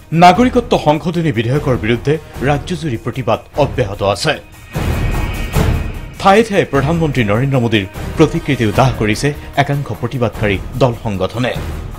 নাগৰিকত্ব সংশোধনী বিধেয়কৰ বিৰুদ্ধে ৰাজ্যজুৰি প্ৰতিবাদ অব্যাহত আছে। ঠায়ে ঠায়ে প্ৰধানমন্ত্ৰী নৰেন্দ্ৰ মোদীৰ প্ৰতিকৃতি উদাহ কৰিছে একাংশ প্ৰতিবাদকাৰী দল সংগঠনে।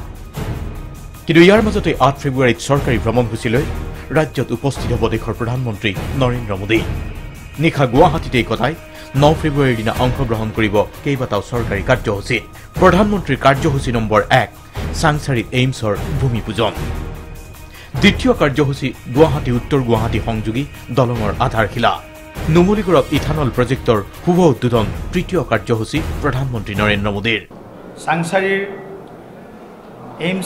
কিন্তু ইয়াৰ মাজতে ৮ ফেব্ৰুৱাৰীত চৰকাৰী ভ্ৰমণসূচীলৈ ৰাজ্যত উপস্থিত হ'ব দেশৰ প্ৰধানমন্ত্ৰী নৰেন্দ্ৰ মোদী। নিশা গুৱাহাটীতেই কটাই ৯ ফেব্ৰুৱাৰীৰ দিনা অংশগ্ৰহণ কৰিব কেইবাটাও চৰকাৰী কাৰ্যসূচীত। প্ৰধানমন্ত্ৰীৰ কাৰ্যসূচী নম্বৰ ১ চাংচাৰিত এইমছৰ ভূমি পূজন। দ্বিতীয় কাৰ্যসূচী গুৱাহাটী উত্তৰ গুৱাহাটী সংযোগী দলঙৰ আধাৰশিলা। নুমলীগড়ত ইথানল প্ৰজেক্টৰ শুভ উদ্বোধন তৃতীয় কাৰ্যসূচী প্ৰধানমন্ত্ৰী নৰেন্দ্ৰ মোদীৰ। চাংচাৰিৰ এইমছ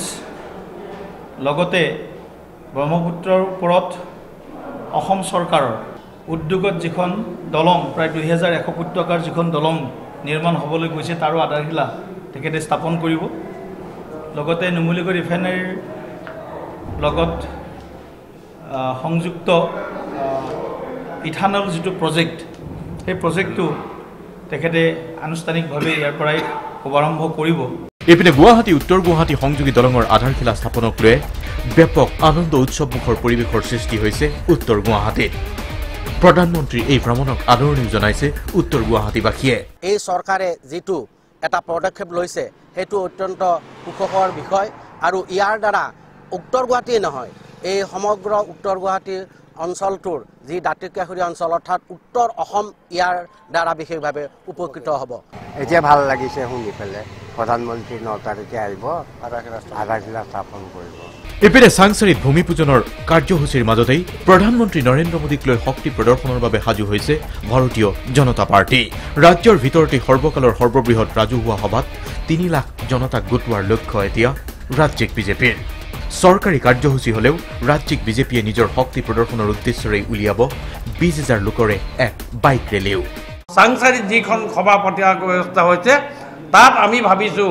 লগতে ব্ৰহ্মপুত্ৰৰ ওপৰত অসম চৰকাৰৰ উদ্যোগত যিখন দলং প্ৰায় ২,১০০ কোটি টকাৰ যিখন দলং নিৰ্মাণ হ'বলৈ গৈছে তাৰো আধাৰশিলা তেখেতে স্থাপন কৰিব। লগতে নুমলীগড় ৰিফাইনাৰীৰ লগত সংযুক্ত ইথানল যিটো প্ৰজেক্ট সেই প্ৰজেক্টটো তেখেতে আনুষ্ঠানিকভাৱে ইয়াৰ পৰাই শুভাৰম্ভ কৰিব। এইপিনে গুৱাহাটী উত্তৰ গুৱাহাটী সংযোগী দলঙৰ আধাৰশিলা স্থাপনক লৈ ব্যাপক আনন্দ উৎসৱমুখৰ পৰিৱেশৰ সৃষ্টি হৈছে উত্তৰ গুৱাহাটীত। প্ৰধানমন্ত্ৰীৰ এই ভ্ৰমণক আদৰণি জনাইছে উত্তৰ গুৱাহাটীবাসীয়ে। এই চৰকাৰে যিটো এটা পদক্ষেপ লৈছে সেইটো অত্যন্ত সুখকৰ বিষয় আৰু ইয়াৰ দ্বাৰা উত্তৰ গুৱাহাটীয়ে নহয় এই সমগ্ৰ উত্তৰ গুৱাহাটী অঞ্চলটোৰ যি দাঁতিকাষৰীয়া অঞ্চল অৰ্থাৎ উত্তৰ অসম ইয়াৰ দ্বাৰা বিশেষভাৱে উপকৃত হ'ব। এতিয়া ভাল লাগিছে শুনি পেলাই প্ৰধানমন্ত্ৰী ৯ তাৰিখে আহিব আধাৰশিলা স্থাপন কৰিব। ইপিনে চাংচাৰিত ভূমি পূজনৰ কাৰ্যসূচীৰ মাজতেই প্ৰধানমন্ত্ৰী নৰেন্দ্ৰ মোদীক লৈ শক্তি প্ৰদৰ্শনৰ বাবে সাজু হৈছে ভাৰতীয় জনতা পাৰ্টি। ৰাজ্যৰ ভিতৰতে সৰ্বকালৰ সৰ্ববৃহৎ ৰাজহুৱা সভাত ৩ লাখ জনতাক গোটোৱাৰ লক্ষ্য এতিয়া ৰাজ্যিক বিজেপিৰ। চৰকাৰী কাৰ্যসূচী হলেও ৰাজ্যিক বিজেপিয়ে নিজৰ শক্তি প্ৰদৰ্শনৰ উদ্দেশ্যৰে উলিয়াব ২০,০০০ লোকৰে এক বাইক ৰেলীও। চাংচাৰিত যিখন সভা পতাৰ ব্যৱস্থা হৈছে তাত আমি ভাবিছোঁ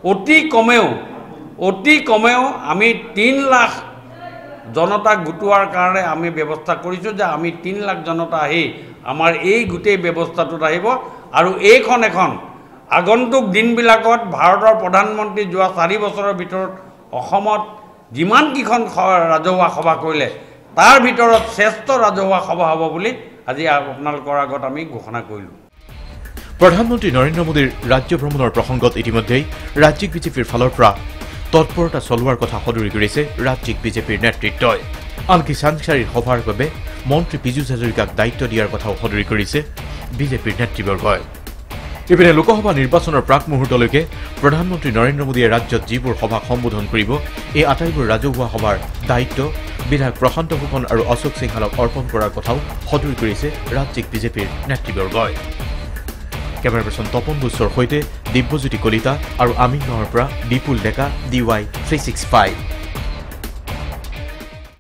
অতি কমেও আমি ৩ লাখ জনতাক গোটোৱাৰ কাৰণে আমি ব্যৱস্থা কৰিছোঁ যে আমি ৩ লাখ জনতা আহি আমাৰ এই গোটেই ব্যৱস্থাটোত আহিব আৰু এইখন এখন আগন্তুক দিনবিলাকত ভাৰতৰ প্ৰধানমন্ত্ৰী যোৱা ৪ বছৰৰ ভিতৰত অসমত যিমানকেইখন ৰাজহুৱা সভা কৰিলে তাৰ ভিতৰত শ্ৰেষ্ঠ ৰাজহুৱা সভা হ'ব বুলি আজি আপোনালোকৰ আগত আমি ঘোষণা কৰিলোঁ। প্ৰধানমন্ত্ৰী নৰেন্দ্ৰ মোদীৰ ৰাজ্য ভ্ৰমণৰ প্ৰসংগত ইতিমধ্যেই ৰাজ্যিক বিজেপিৰ ফালৰ পৰা তৎপৰতা চলোৱাৰ কথা সদৰি কৰিছে ৰাজ্যিক বিজেপিৰ নেতৃত্বই। আনকি চাংচাৰিৰ সভাৰ বাবে মন্ত্ৰী পীযুষ হাজৰিকাক দায়িত্ব দিয়াৰ কথাও সদৰি কৰিছে বিজেপিৰ নেতৃবৰ্গই। ইপিনে লোকসভা নিৰ্বাচনৰ প্ৰাক মুহূৰ্তলৈকে প্ৰধানমন্ত্ৰী নৰেন্দ্ৰ মোদীয়ে ৰাজ্যত যিবোৰ সভাক সম্বোধন কৰিব এই আটাইবোৰ ৰাজহুৱা সভাৰ দায়িত্ব বিধায়ক প্ৰশান্ত ফুকন আৰু অশোক সিংহালক অৰ্পণ কৰাৰ কথাও সদৰি কৰিছে ৰাজ্যিক বিজেপিৰ নেতৃবৰ্গই। কেমেৰা পাৰ্চন তপন বুছৰ সৈতে দিব্যজ্যোতি কলিতা আৰু আমিনগাঁৱৰ পৰা বিপুল ডেকা DY 365।